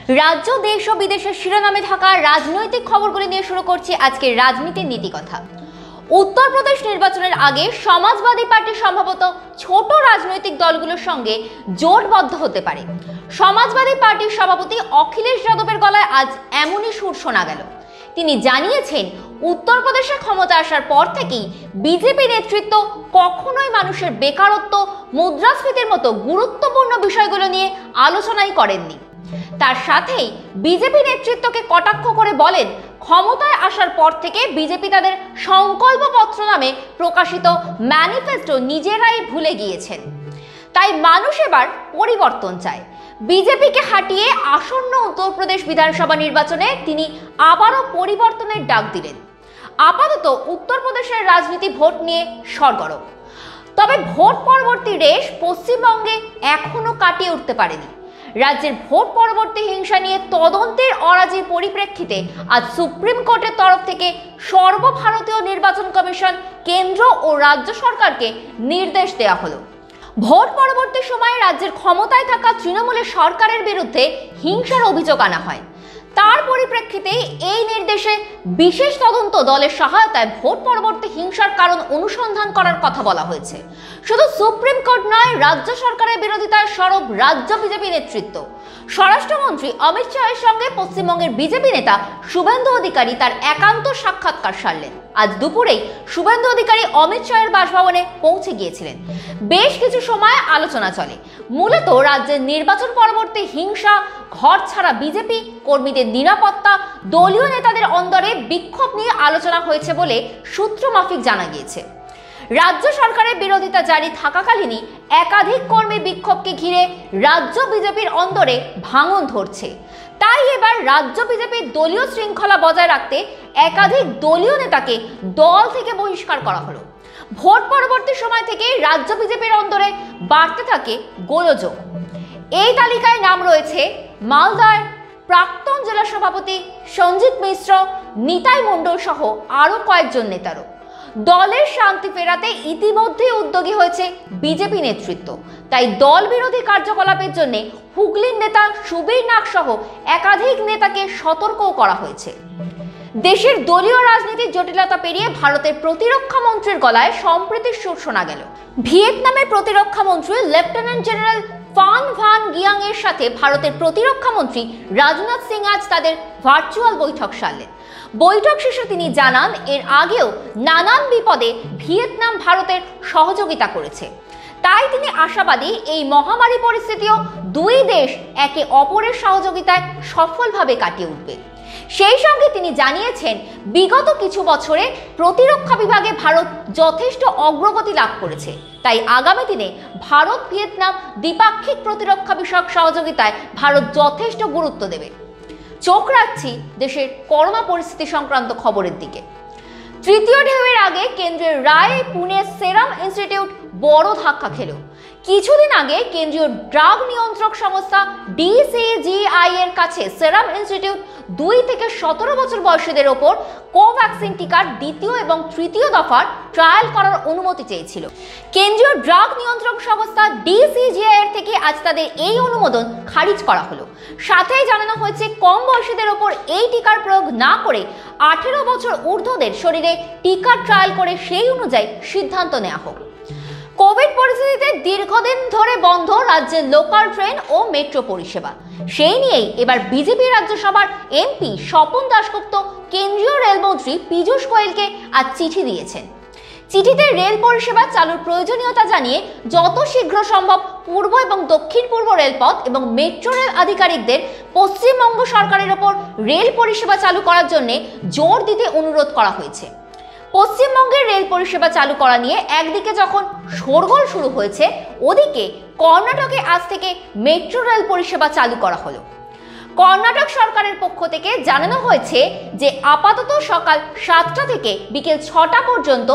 রাজ্য, দেশ ও বিদেশের শিরোনামে থাকা রাজনৈতিক খবরগুলি নিয়ে শুরু করছি আজকের রাজনীতির নীতিকথা। উত্তরপ্রদেশ নির্বাচনের আগে সমাজবাদী পার্টি সম্ভবত ছোট রাজনৈতিক দলগুলোর সঙ্গে জোটবদ্ধ হতে পারে। সমাজবাদী পার্টির সভাপতি অখিলেশ যাদবের গলায় আজ এমনই সুর শোনা গেল। তিনি জানিয়েছেন, উত্তরপ্রদেশে ক্ষমতা আসার পর থেকেই বিজেপি নেতৃত্ব কখনোই মানুষের বেকারত্ব, মুদ্রাস্ফীতির মতো গুরুত্বপূর্ণ বিষয়গুলো নিয়ে আলোচনাই করেননি। তার সাথেই বিজেপি নেতৃত্বকে কটাক্ষ করে বলেন, ক্ষমতায় আসার পর থেকে বিজেপি তাদের সংকল্পপত্র নামে প্রকাশিত ম্যানিফেস্টো নিজেরাই ভুলে গিয়েছেন। তাই মানুষ এবার পরিবর্তন চায়। বিজেপিকে হাঁটিয়ে আসন্ন উত্তরপ্রদেশ বিধানসভা নির্বাচনে তিনি আবারও পরিবর্তনের ডাক দিলেন। আপাতত উত্তরপ্রদেশের রাজনীতি ভোট নিয়ে সরগরম, তবে ভোট পরবর্তী রেশ পশ্চিমবঙ্গে এখনো কাটিয়ে উঠতে পারেনি। রাজ্যের ভোট পরবর্তী হিংসা নিয়ে তদন্তের অরাজির পরিপ্রেক্ষিতে আজ সুপ্রিম কোর্টের তরফ থেকে সর্বভারতীয় নির্বাচন কমিশন কেন্দ্র ও রাজ্য সরকারকে নির্দেশ দেওয়া হলো। ভোট পরবর্তী সময়ে রাজ্যের ক্ষমতায় থাকা তৃণমূলের সরকারের বিরুদ্ধে হিংসার অভিযোগ আনা হয়। তার পরিপ্রেক্ষিতে এই নির্দেশে বিশেষ তদন্ত দলের সহায়তায় ভোট পরবর্তী হিংসার কারণ অনুসন্ধান করার কথা বলা হয়েছে। শুধু সুপ্রিম কোর্ট নয়, রাজ্য সরকারের বিরোধিতায় সরব রাজ্য বিজেপি নেতৃত্ব। স্বরাষ্ট্রমন্ত্রী অমিত শাহের সঙ্গে পশ্চিমবঙ্গের বিজেপি নেতা শুভেন্দু অধিকারী তার একান্ত সাক্ষাৎকার সারলেন। আজ দুপুরেই শুভেন্দু অধিকারী অমিত শাহের বাসভবনে পৌঁছে গিয়েছিলেন। বেশ কিছু সময় আলোচনা চলে। মূলত রাজ্যের নির্বাচন পরবর্তী হিংসা, ঘর ছাড়া বিজেপি কর্মীদের নিরাপত্তা, দলীয় নেতাদের অন্দরে বিক্ষোভ নিয়ে আলোচনা হয়েছে বলে সূত্র মাফিক জানা গিয়েছে। রাজ্য সরকারের বিরোধিতা জারি থাকাকালীনই একাধিক কর্মী বিক্ষোভকে ঘিরে রাজ্য বিজেপির অন্দরে ভাঙন ধরছে। তাই এবার রাজ্য বিজেপির দলীয় শৃঙ্খলা বজায় রাখতে একাধিক দলীয় নেতাকে দল থেকে বহিষ্কার করা হলো। ভোট পরবর্তী সময় থেকে রাজ্য বিজেপির অন্দরে বাড়তে থাকে গোলযোগ। এই তালিকায় নাম রয়েছে মালদার প্রাক্তন জেলা সভাপতি সঞ্জিত মিশ্র, নিতাই মণ্ডল সহ আরো কয়েকজন নেতারও। দলের শান্তি ফেরাতে ইতিমধ্যে উদ্যোগী হয়েছে বিজেপি নেতৃত্ব। তাই দল বিরোধী কার্যকলাপের জন্য হুগলির নেতা সুবীর নাগ সহ একাধিক নেতাকে সতর্কও করা হয়েছে। দেশের দলীয় রাজনীতির জটিলতা পেরিয়ে ভারতের প্রতিরক্ষা মন্ত্রীর গলায় সম্প্রীতির সুর শোনা গেল। ভিয়েতনামের প্রতিরক্ষা মন্ত্রী লেফটেন্যান্ট জেনারেল ফান ভান গিয়াং এর সাথে ভারতের প্রতিরক্ষা মন্ত্রী রাজনাথ সিং আজ তাদের ভার্চুয়াল বৈঠক সারলেন। বৈঠক শেষে তিনি জানান, এর আগেও নানান বিপদে ভিয়েতনাম ভারতের সহযোগিতা করেছে। তাই তিনি আশাবাদী এই মহামারী পরিস্থিতিও দুই দেশ একে অপরের সহযোগিতায় সফলভাবে কাটিয়ে উঠবে। সেই সঙ্গে তিনি জানিয়েছেন, বিগত কিছু বছরে প্রতিরক্ষা বিভাগে ভারত যথেষ্ট অগ্রগতি লাভ করেছে। তাই আগামী দিনে ভারত ভিয়েতনাম দ্বিপাক্ষিক প্রতিরক্ষা বিষয়ক সহযোগিতায় ভারত যথেষ্ট গুরুত্ব দেবে। চোখ রাখছি দেশের করোনা পরিস্থিতি সংক্রান্ত খবরের দিকে। তৃতীয় ঢেউয়ের আগে কেন্দ্রের রায়ে পুনে সেরাম ইনস্টিটিউট বড় ধাক্কা খেল। কিছুদিন আগে কেন্দ্রীয় ড্রাগ নিয়ন্ত্রক সংস্থা DCGI এর কাছে সেরাম ইনস্টিটিউট 2 থেকে 17 বছর বয়সীদের ওপর কোভ্যাক্সিন টিকার দ্বিতীয় এবং তৃতীয় দফার ট্রায়াল করার অনুমতি চেয়েছিল। কেন্দ্রীয় ড্রাগ নিয়ন্ত্রক সংস্থা DCGI এর থেকে আজ তাদের এই অনুমোদন খারিজ করা হলো। সাথেই জানানো হয়েছে, কম বয়সীদের ওপর এই টিকার প্রয়োগ না করে 18 বছর ঊর্ধ্বদের শরীরে টিকার ট্রায়াল করে সেই অনুযায়ী সিদ্ধান্ত নেওয়া হোক। কোভিড পরিস্থিতিতে দীর্ঘদিন ধরে বন্ধ রাজ্যের লোকাল ট্রেন ও মেট্রো পরিষেবা। সেই নিয়েই এবার বিজেপি রাজ্যসভার এমপি স্বপন দাশগুপ্ত কেন্দ্রীয় রেলমন্ত্রী পীযূষ গোয়েলকে আজ চিঠি দিয়েছেন। চিঠিতে রেল পরিষেবা চালুর প্রয়োজনীয়তা জানিয়ে যত শীঘ্র সম্ভব পূর্ব এবং দক্ষিণ পূর্ব রেলপথ এবং মেট্রো রেল আধিকারিকদের পশ্চিমবঙ্গ সরকারের ওপর রেল পরিষেবা চালু করার জন্য জোর দিতে অনুরোধ করা হয়েছে। পশ্চিমবঙ্গের রেল পরিষেবা চালু করা নিয়ে একদিকে যখন শোরগোল শুরু হয়েছে, ওদিকে কর্ণাটকে আজ থেকে মেট্রো রেল পরিষেবা চালু করা হলো। কর্ণাটক সরকারের পক্ষ থেকে জানানো হয়েছে যে আপাতত সকাল 7টা থেকে বিকেল 6টা পর্যন্ত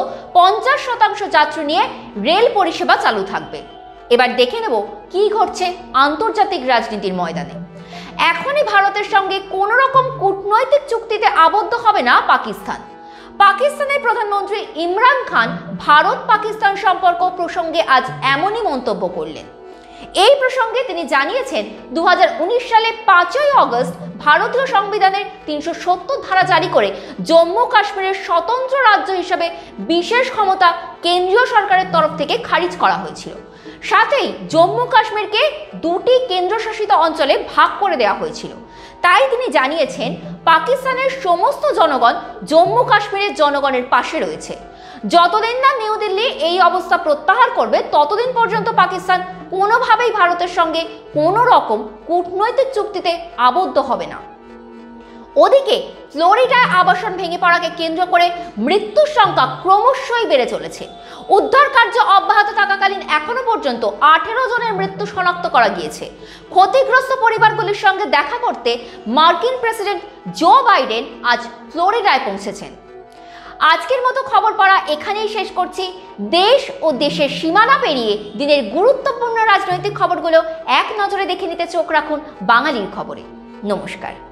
50% যাত্রী নিয়ে রেল পরিষেবা চালু থাকবে। এবার দেখে নেব কি ঘটছে আন্তর্জাতিক রাজনীতির ময়দানে। এখনই ভারতের সঙ্গে কোনো রকম কূটনৈতিক চুক্তিতে আবদ্ধ হবে না পাকিস্তান। পাকিস্তানের প্রধানমন্ত্রী ইমরান খান ভারত পাকিস্তান সম্পর্ক প্রসঙ্গে আজ এমনই মন্তব্য করলেন। এই প্রসঙ্গে তিনি জানিয়েছেন 2019 সালে 5ই আগস্ট ভারতীয় সংবিধানের 370 ধারা জারি করে জম্মু কাশ্মীরের স্বতন্ত্র রাজ্য হিসেবে বিশেষ ক্ষমতা কেন্দ্রীয় সরকারের তরফ থেকে খারিজ করা হয়েছিল। সাথেই জম্মু কাশ্মীরকে দুটি কেন্দ্রশাসিত অঞ্চলে ভাগ করে দেওয়া হয়েছিল। তাই তিনি জানিয়েছেন পাকিস্তানের সমস্ত জনগণ জম্মু কাশ্মীরের জনগণের পাশে রয়েছে। যতদিন না নিউ দিল্লি এই অবস্থা প্রত্যাহার করবে ততদিন পর্যন্ত পাকিস্তান কোনোভাবেই ভারতের সঙ্গে কোনো রকম কূটনৈতিক চুক্তিতে আবদ্ধ হবে না। ওদিকে ফ্লোরিডায় আবাসন ভেঙে পড়াকে কেন্দ্র করে মৃত্যুর সংখ্যা ক্রমশই বেড়ে চলেছে। উদ্ধার কার্য অব্যাহত থাকাকালীন এখনো পর্যন্ত 18 জনের মৃত্যু শনাক্ত করা গিয়েছে। ক্ষতিগ্রস্ত পরিবারগুলির সঙ্গে দেখা করতে মার্কিন প্রেসিডেন্ট জো বাইডেন আজ ফ্লোরিডায় পৌঁছেছেন। আজকের মতো খবর পড়া এখানেই শেষ করছি। দেশ ও দেশের সীমানা পেরিয়ে দিনের গুরুত্বপূর্ণ রাজনৈতিক খবরগুলো এক নজরে দেখে নিতে চোখ রাখুন বাঙালির খবরে। নমস্কার।